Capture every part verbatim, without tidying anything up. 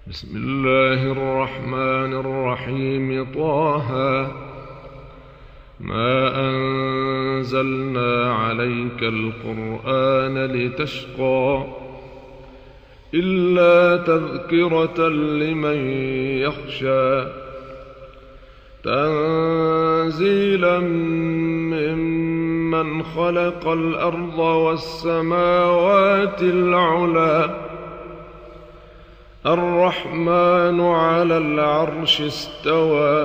بسم الله الرحمن الرحيم. طه ما أنزلنا عليك القرآن لتشقى إلا تذكرة لمن يخشى تنزيلا ممن خلق الأرض والسماوات العلى الرحمن على العرش استوى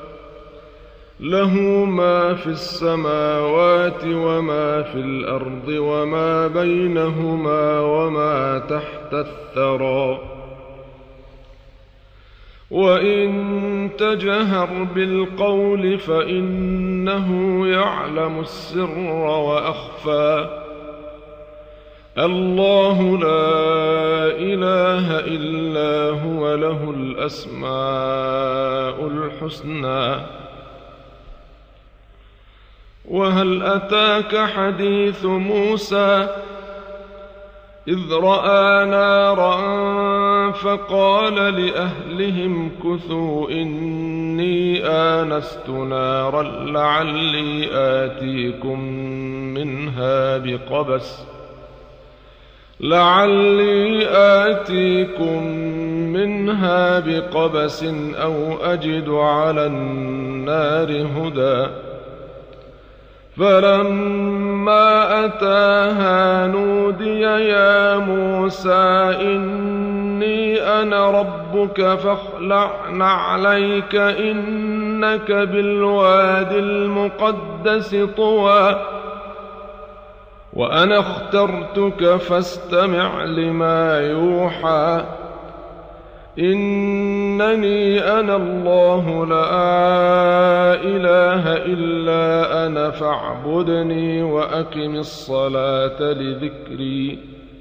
له ما في السماوات وما في الأرض وما بينهما وما تحت الثرى وإن تجهر بالقول فإنه يعلم السر وأخفى الله لا إله إلا هو له الأسماء الحسنى. وهل أتاك حديث موسى إذ رأى نارا فقال لأهلهم كثوا إني آنست نارا لعلي آتيكم منها بقبس لعلي آتيكم منها بقبس أو أجد على النار هدى. فلما أتاها نودي يا موسى إني أنا ربك فاخلع نعليك إنك بالواد المقدس طوى وأنا اخترتك فاستمع لما يوحى إنني أنا الله لا إله إلا أنا فاعبدني وأقم الصلاة لذكري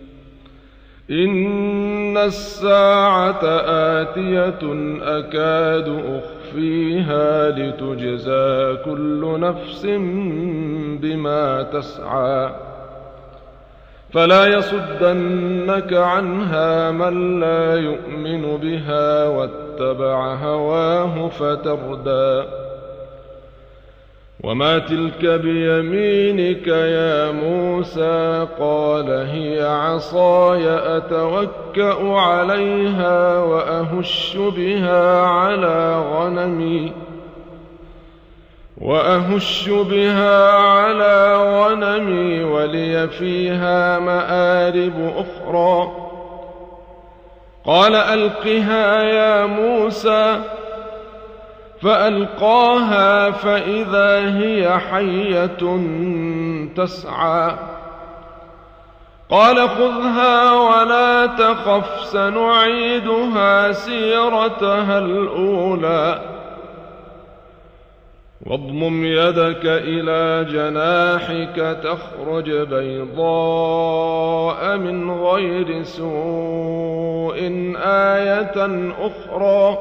إن الساعة آتية أكاد أخفيها لتجزى كل نفس بما تسعى فلا يصدنك عنها من لا يؤمن بها واتبع هواه فتردى. وما تلك بيمينك يا موسى قال هي عصاي أتوكأ عليها وأهش بها على غنمي وأهش بها على غنمي ولي فيها مآرب أخرى. قال ألقها يا موسى فألقاها فإذا هي حية تسعى. قال خذها ولا تخف سنعيدها سيرتها الأولى واضمم يدك إلى جناحك تخرج بيضاء من غير سوء آية أخرى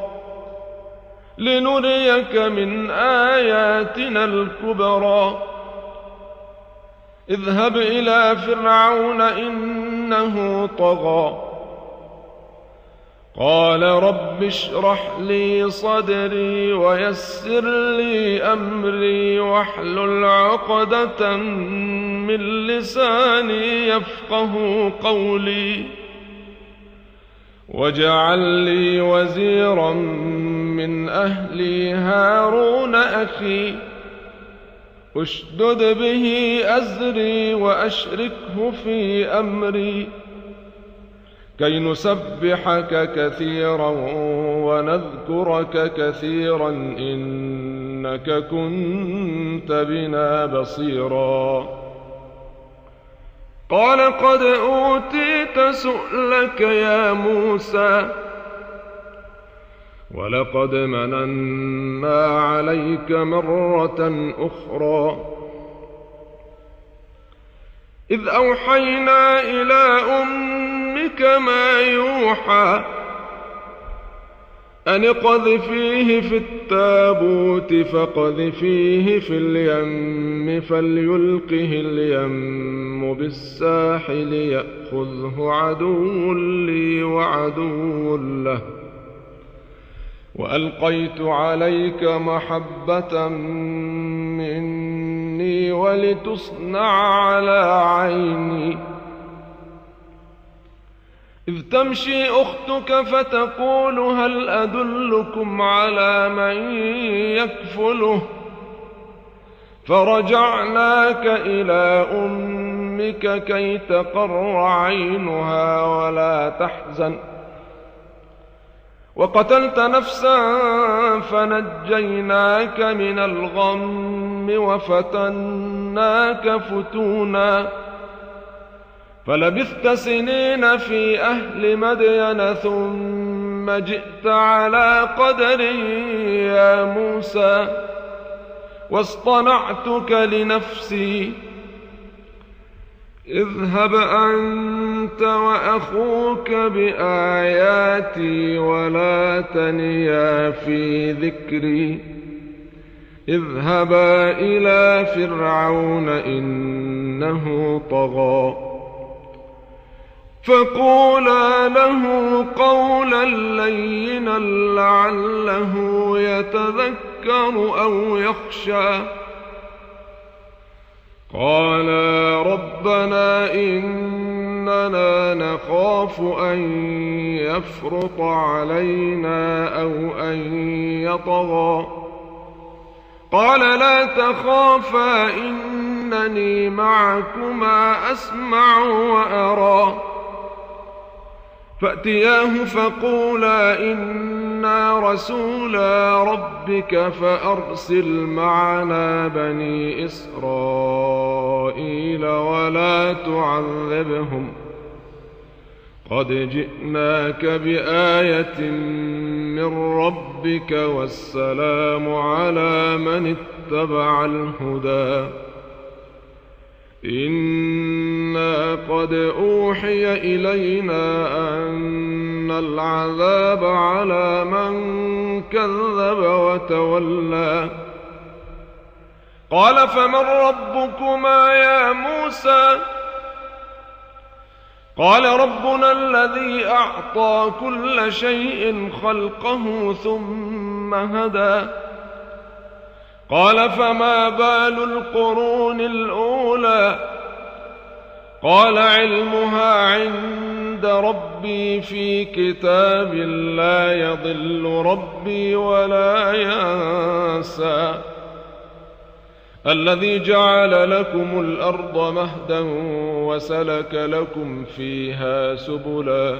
لنريك من آياتنا الكبرى. اذهب إلى فرعون إنه طغى قال رب اشرح لي صدري ويسر لي أمري واحلل عقدة من لساني يفقه قولي واجعل لي وزيرا من أهلي هارون أخي اشدد به أزري وأشركه في أمري كي نسبحك كثيرا ونذكرك كثيرا إنك كنت بنا بصيرا. قال قد أوتيت سؤلك يا موسى ولقد مننا عليك مرة أخرى إذ أوحينا إلى أمك ما يوحى أن اقذفيه في التابوت فاقذفيه في اليم فليلقه اليم بالساحل يأخذه عدو لي وعدو له وألقيت عليك محبة مني ولتصنع على عيني إذ تمشي أختك فتقول هل أدلكم على من يكفله فرجعناك إلى أمك كي تقر عينها ولا تحزن وقتلت نفسا فنجيناك من الغم وفتناك فتونا فلبثت سنين في أهل مدين ثم جئت على قدر يا موسى واصطنعتك لنفسي اذهب أنت وأخوك بآياتي ولا تنيا في ذكري اذهبا إلى فرعون إنه طغى فقولا له قولا لينا لعله يتذكر أو يخشى قالا ربنا إننا نخاف أن يفرط علينا أو أن يطغى قال لا تخافا إنني معكما أسمع وأرى فأتياه فقولا إنا رسولا ربك فأرسل معنا بني إسرائيل ولا تعذبهم قد جئناك بآية من ربك والسلام على من اتبع الهدى إنا قد أوحي إلينا أن العذاب على من كذب وتولى قال فمن ربكما يا موسى قال ربنا الذي أعطى كل شيء خلقه ثم هدى قال فما بال القرون الأولى قال علمها عند ربي في كتاب لا يضل ربي ولا ينسى الذي جعل لكم الأرض مهدا وسلك لكم فيها سبلا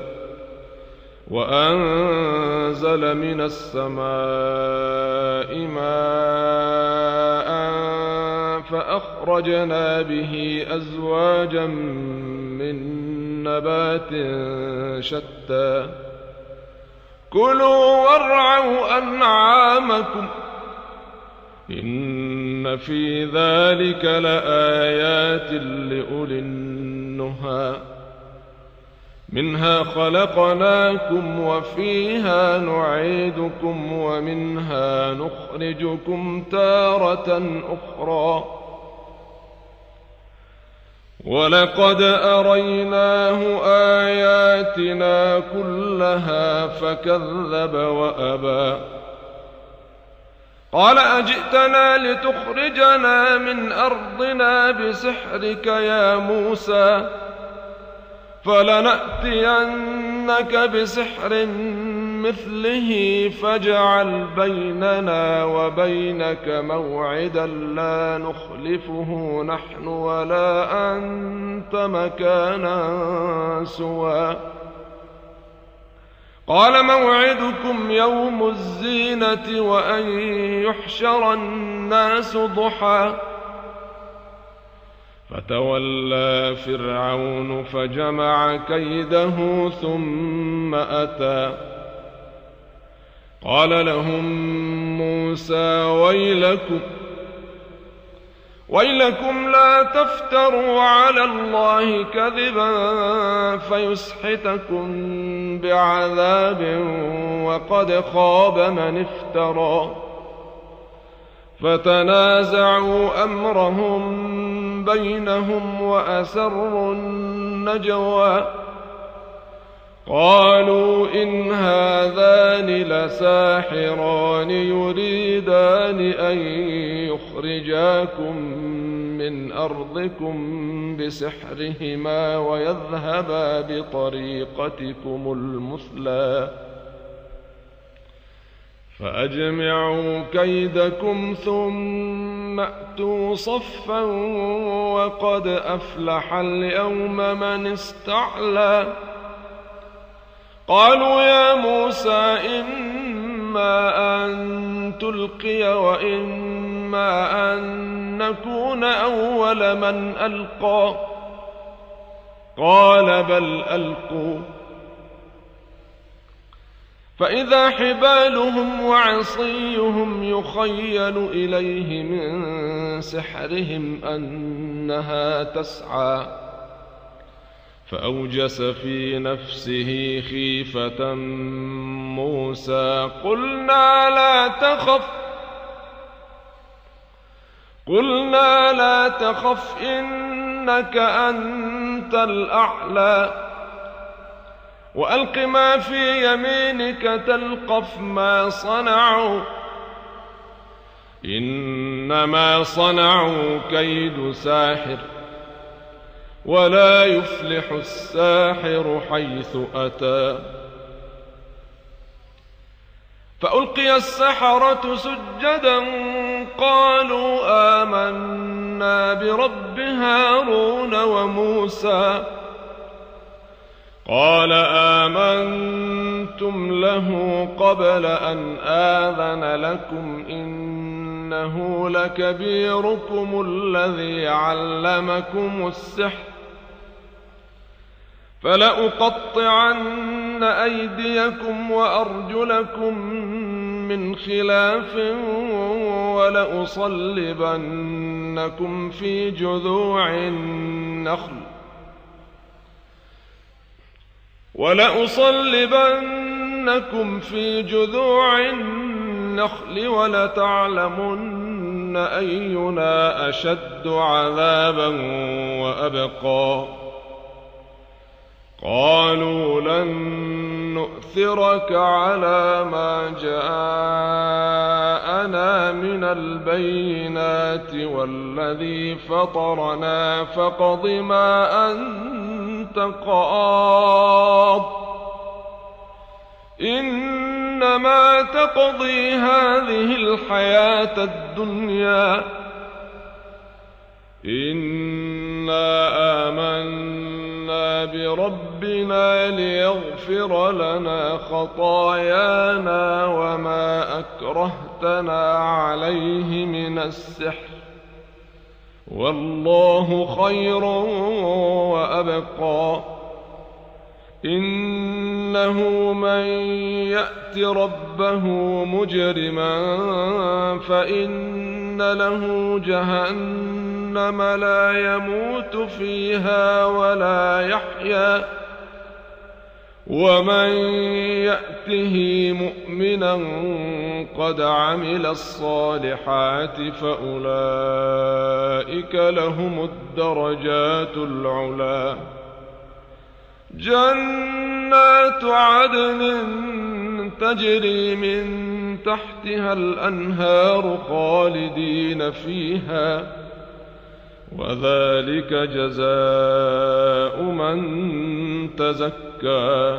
وأنزل من السماء ماء فأخرجنا به أزواجا من نبات شتى كلوا وارعوا أنعامكم إن في ذلك لآيات لأولي النهى منها خلقناكم وفيها نعيدكم ومنها نخرجكم تارة أخرى ولقد أريناه آياتنا كلها فكذب وأبى قال أجئتنا لتخرجنا من أرضنا بسحرك يا موسى فلنأتينك بسحر مثله فاجعل بيننا وبينك موعدا لا نخلفه نحن ولا أنت مكانا سوى قال موعدكم يوم الزينة وأن يحشر الناس ضحى فتولى فرعون فجمع كيده ثم أتى قال لهم موسى ويلكم ويلكم لا تفتروا على الله كذبا فيسحتكم بعذاب وقد خاب من افترى. فتنازعوا أمرهم بينهم وأسروا النجوى قالوا إن هذان لساحران يريدان أن يخرجاكم من أرضكم بسحرهما ويذهبا بطريقتكم المثلى فأجمعوا كيدكم ثم أتوا صفا وقد أفلح اليوم من استعلى. قالوا يا موسى إما أن تلقي وإما أن نكون أول من ألقى قال بل ألقوا. فإذا حبالهم وعصيهم يخيل إليه من سحرهم أنها تسعى فأوجس في نفسه خيفة موسى قلنا لا تخف قلنا لا تخف إنك أنت الأعلى وألق ما في يمينك تلقف ما صنعوا إنما صنعوا كيد ساحر ولا يفلح الساحر حيث أتى. فألقي السحرة سجدا قالوا آمنا برب هارون وموسى قال آمنتم له قبل أن آذن لكم إنه لكبيركم الذي علمكم السحر فلأقطعن أيديكم وأرجلكم من خلاف ولأصلبنكم في جذوع النخل ولأصلبنكم في جذوع النخل ولتعلمن أينا أشد عذابا وأبقى. قالوا لن نؤثرك على ما جاءنا من البينات والذي فطرنا فاقض ما أنت قاض إنما تقضي هذه الحياة الدنيا إنا آمنا بربنا ليغفر لنا خطايانا وما أكرهتنا عليه من السحر والله خير وأبقى. إنه من يأت ربه مجرما فإن له جهنم لا يموت فيها ولا يحيا ومن يأته مؤمنا قد عمل الصالحات فأولئك لهم الدرجات العلى. جنات عدن تجري من تحتها الأنهار خالدين فيها وذلك جزاء من تزكى.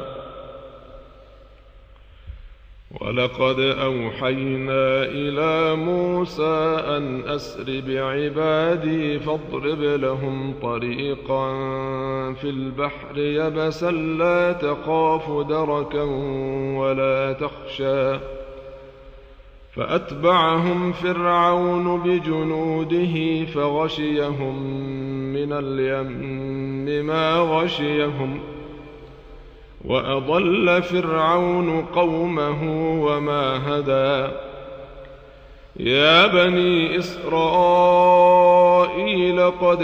ولقد أوحينا إلى موسى أن أسر بعبادي فاضرب لهم طريقا في البحر يبسا لا تخاف دركا ولا تخشى فأتبعهم فرعون بجنوده فغشيهم من اليم ما غشيهم وأضل فرعون قومه وما هدى يا بني إسرائيل قد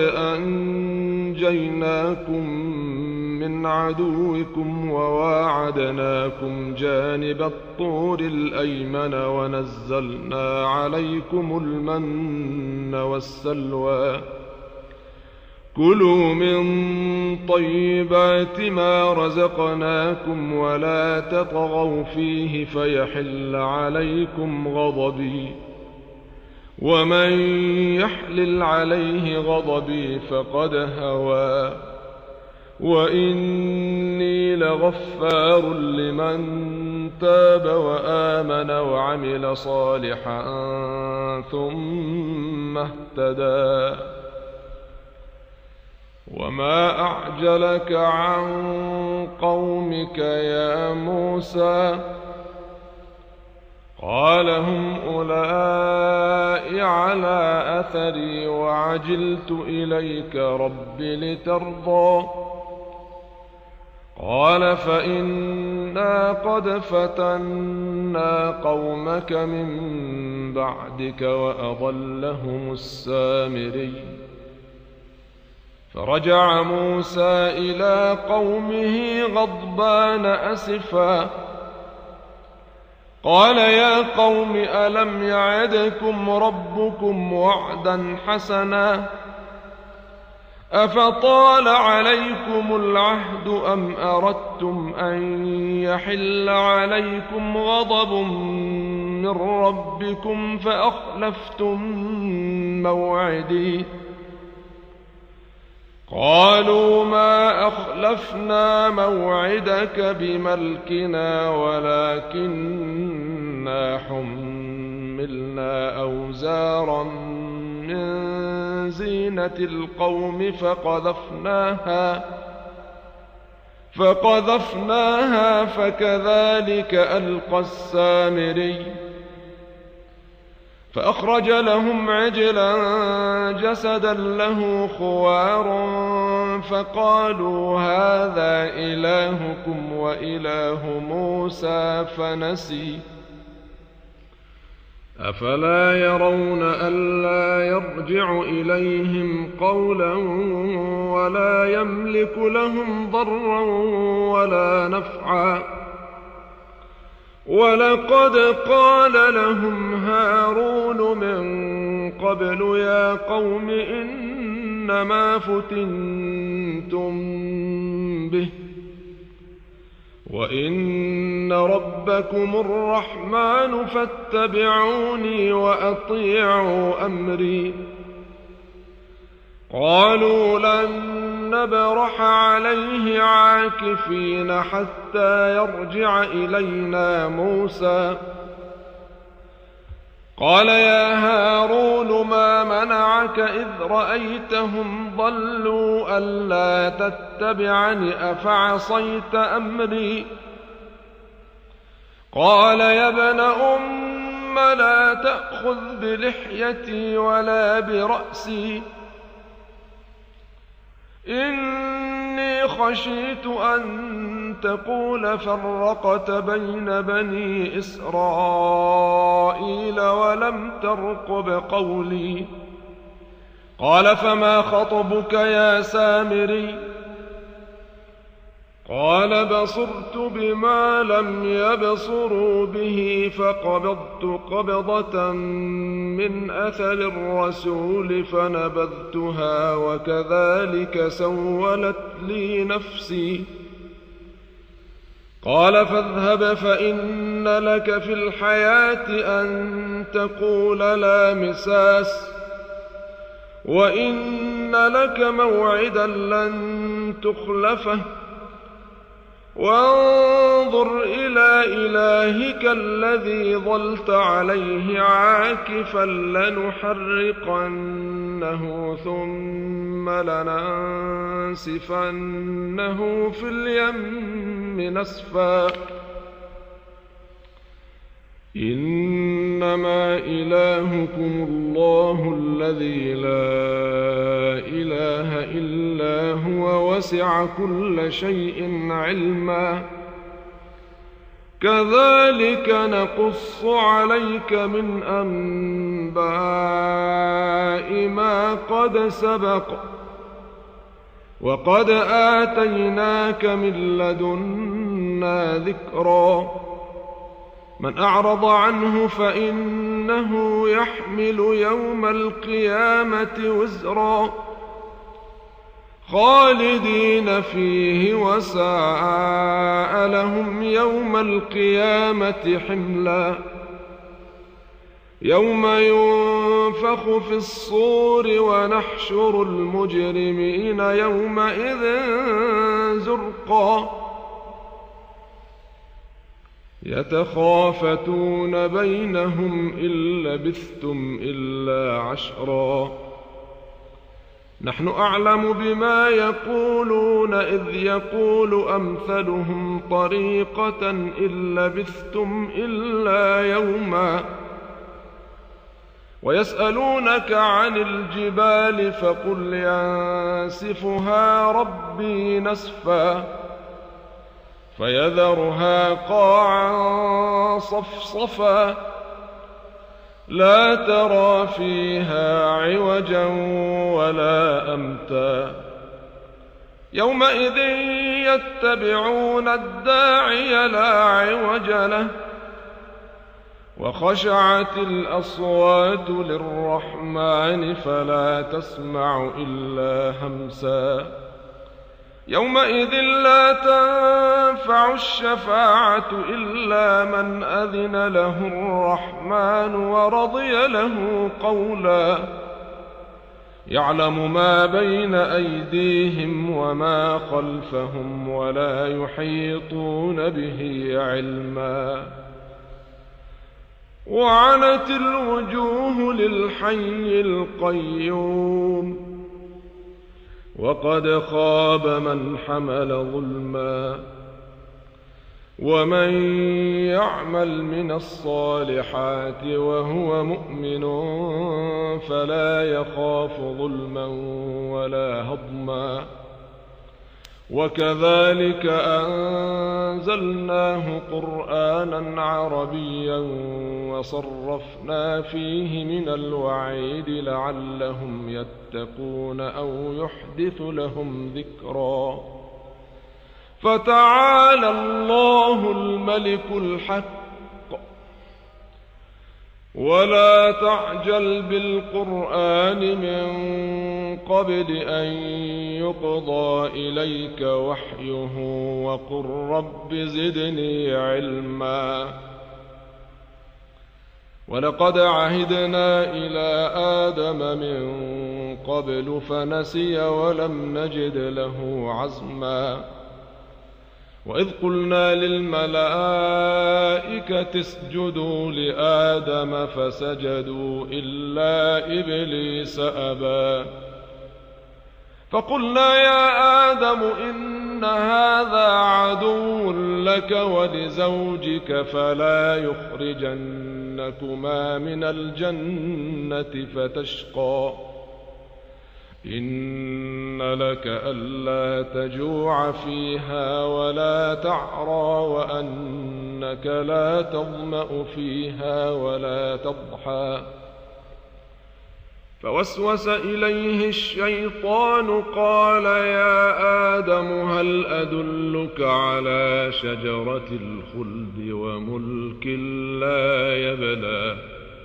أنجيناكم من عدوكم وواعدناكم جانب الطور الأيمن ونزلنا عليكم المن والسلوى كلوا من طيبات ما رزقناكم ولا تطغوا فيه فيحل عليكم غضبي ومن يحلل عليه غضبي فقد هوى وإني لغفار لمن تاب وآمن وعمل صالحا ثم اهتدى وما أعجلك عن قومك يا موسى قال هم أولئك على أثري وعجلت إليك رب لترضى قال فإنا قد فتنا قومك من بعدك وأضلهم السامري فرجع موسى إلى قومه غضبان أسفا قال يا قوم ألم يعدكم ربكم وعدا حسنا أفطال عليكم العهد أم أردتم أن يحل عليكم غضب من ربكم فأخلفتم موعدي قالوا ما أخلفنا موعدك بملكنا ولكننا حملنا أوزارا من زينة القوم فقذفناها فقذفناها فكذلك ألقى السامري فأخرج لهم عجلا جسدا له خوار فقالوا هذا إلهكم وإله موسى فنسي أفلا يرون ألا يرجع إليهم قولا ولا يملك لهم ضرا ولا نفعا ولقد قال لهم هارون من قبل يا قوم إنما فتنتم به وإن ربكم الرحمن فاتبعوني وأطيعوا أمري قالوا لن نبرح عليه عاكفين حتى يرجع إلينا موسى قال يا هارون ما منعك إذ رأيتهم ضلوا ألا تتبعني أفعصيت أمري قال يا ابن أم لا تأخذ بلحيتي ولا برأسي إني خشيت أن تقول فرقت بين بني إسرائيل ولم ترقب قولي قال فما خطبك يا سامري قال بصرت بما لم يبصروا به فقبضت قبضة من أثر الرسول فنبذتها وكذلك سولت لي نفسي قال فاذهب فإن لك في الحياة أن تقول لا مساس وإن لك موعدا لن تخلفه وانظر إلى إلهك الذي ظلت عليه عاكفا لنحرقنه ثم لننسفنه في اليم نسفا إنما إلهكم الله الذي لا إله إلا هو وسع كل شيء علما كذلك نقص عليك من أنباء ما قد سبق وقد آتيناك من لدنا ذكرا من أعرض عنه فإنه يحمل يوم القيامة وزرا خالدين فيه وساء لهم يوم القيامة حملا يوم ينفخ في الصور ونحشر المجرمين يومئذ زرقا يتخافتون بينهم إن لبثتم إلا عشرا نحن أعلم بما يقولون إذ يقول أمثلهم طريقة إن لبثتم إلا يوما ويسألونك عن الجبال فقل ينسفها ربي نسفا فيذرها قاعا صفصفا لا ترى فيها عوجا ولا أمتا يومئذ يتبعون الداعي لا عوج له وخشعت الأصوات للرحمن فلا تسمع إلا همسا يومئذ لا تنفع الشفاعة إلا من أذن له الرحمن ورضي له قولا يعلم ما بين أيديهم وما خلفهم ولا يحيطون به علما وعنت الوجوه للحي القيوم وقد خاب من حمل ظلما ومن يعمل من الصالحات وهو مؤمن فلا يخاف ظلما ولا هضما وكذلك أنزلناه قرآنا عربيا وصرفنا فيه من الوعيد لعلهم يتقون أو يحدث لهم ذكرا فتعالى الله الملك الحق ولا تعجل بالقرآن من قبل أن يقضى إليك وحيه وقل رب زدني علما ولقد عهدنا إلى آدم من قبل فنسي ولم نجد له عزما وإذ قلنا للملائكة اسجدوا لآدم فسجدوا إلا إبليس أبى فقلنا يا آدم إن هذا عدو لك ولزوجك فلا يخرجنكما من الجنة فتشقى إن لك ألا تجوع فيها ولا تعرى وأنك لا تظمأ فيها ولا تضحى فوسوس إليه الشيطان قال يا آدم هل أدلك على شجرة الخلد وملك لا يبلى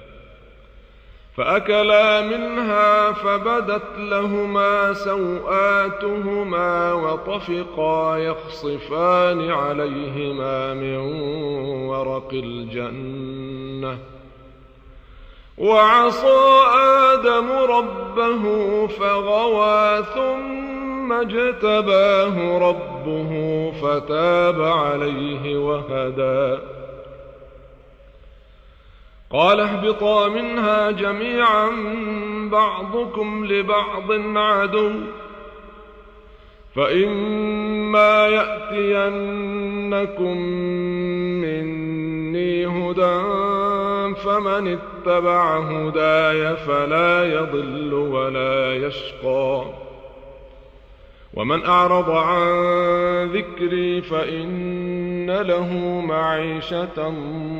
فأكلا منها فبدت لهما سوآتهما وطفقا يخصفان عليهما من ورق الجنة وعصى آدم ربه فغوى ثم اجتباه ربه فتاب عليه وهدى قال اهبطا منها جميعا بعضكم لبعض عدو فإما يأتينكم مني هدى فمن اتبع هداي فلا يضل ولا يشقى ومن أعرض عن ذكري فإن له معيشة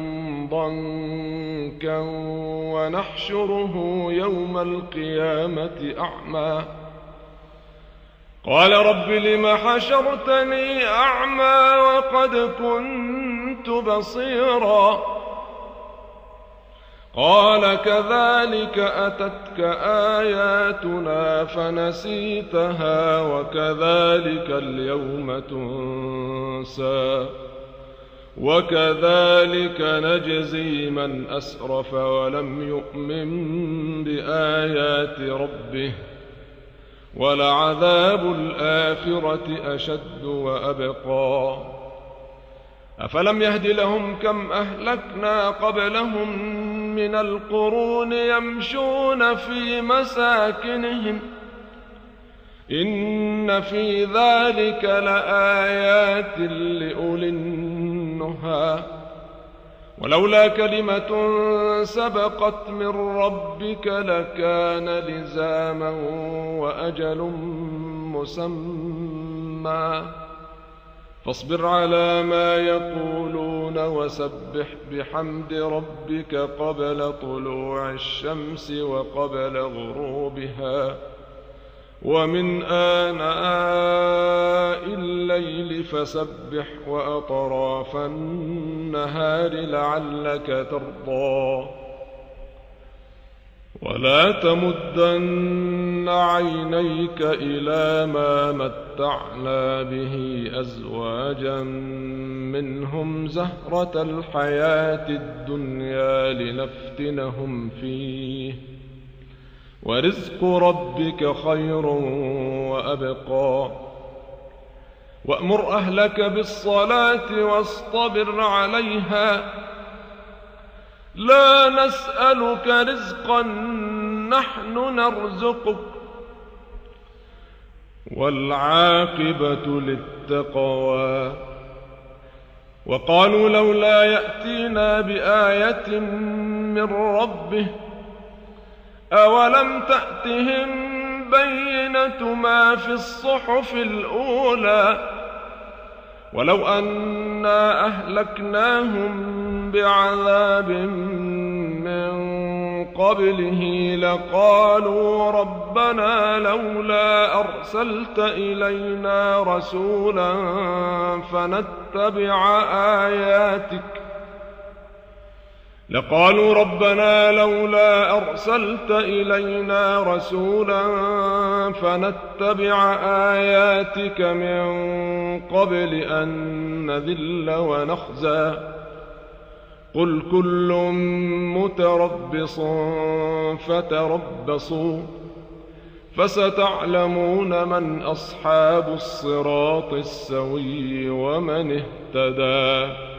ضنكا ونحشره يوم القيامة أعمى قال رب لم حشرتني أعمى وقد كنت بصيرا قال كذلك أتتك آياتنا فنسيتها وكذلك اليوم تنسى وكذلك نجزي من أسرف ولم يؤمن بآيات ربه ولعذاب الآخرة أشد وأبقى أفلم يهد لهم كم أهلكنا قبلهم من القرون يمشون في مساكنهم إن في ذلك لآيات لأولي النهى ولولا كلمة سبقت من ربك لكان لزاما وأجل مسمى فاصبر على ما يقولون وسبح بحمد ربك قبل طلوع الشمس وقبل غروبها ومن آناء الليل فسبح وأطراف النهار لعلك ترضى ولا تمدن عينيك إلى ما متعنا به أزواجا منهم زهرة الحياة الدنيا لنفتنهم فيه ورزق ربك خير وأبقى وأمر أهلك بالصلاة واصطبر عليها لا نسألك رزقا نحن نرزقك والعاقبة للتقوى وقالوا لولا يأتينا بآية من ربه أولم تأتهم بينة ما في الصحف الأولى ولو أنا أهلكناهم بعذاب من قبله لقالوا ربنا لولا أرسلت إلينا رسولا فنتبع آياتك لقالوا ربنا لولا أرسلت إلينا رسولا فنتبع آياتك من قبل أن نذل ونخزى قل كل متربص فتربصوا فستعلمون من أصحاب الصراط السوي ومن اهتدى.